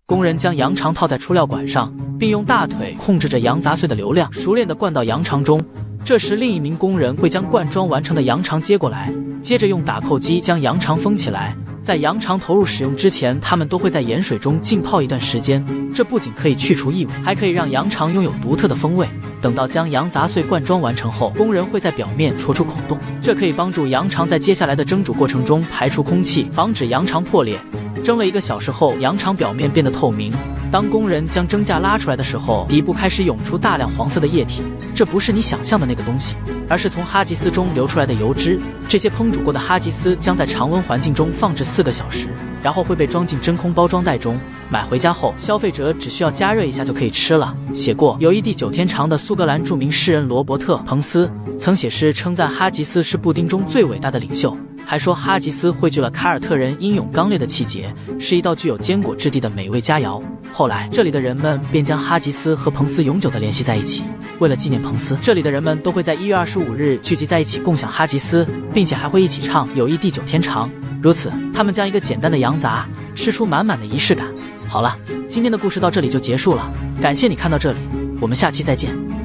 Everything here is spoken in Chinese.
工人将羊肠套在出料管上，并用大腿控制着羊杂碎的流量，熟练地灌到羊肠中。这时，另一名工人会将灌装完成的羊肠接过来，接着用打扣机将羊肠封起来。在羊肠投入使用之前，他们都会在盐水中浸泡一段时间。这不仅可以去除异味，还可以让羊肠拥有独特的风味。等到将羊杂碎灌装完成后，工人会在表面戳出孔洞，这可以帮助羊肠在接下来的蒸煮过程中排出空气，防止羊肠破裂。蒸了1个小时后，羊肠表面变得透明。当工人将蒸架拉出来的时候，底部开始涌出大量黄色的液体，这不是你想象的那个东西，而是从哈吉斯中流出来的油脂。这些烹煮过的哈吉斯将在常温环境中放置4个小时，然后会被装进真空包装袋中。买回家后，消费者只需要加热一下就可以吃了。写过友谊地9天长的苏格兰著名诗人罗伯特·彭斯曾写诗称赞哈吉斯是布丁中最伟大的领袖，还说哈吉斯汇聚了凯尔特人英勇刚烈的气节，是一道具有坚果质地的美味佳肴。后来，这里的人们便将哈吉斯和彭斯永久地联系在一起。为了纪念彭斯，这里的人们都会在1月25日聚集在一起共享哈吉斯，并且还会一起唱友谊地9天长。如此，他们将一个简单的羊杂吃出满满的仪式感。好了，今天的故事到这里就结束了，感谢你看到这里，我们下期再见。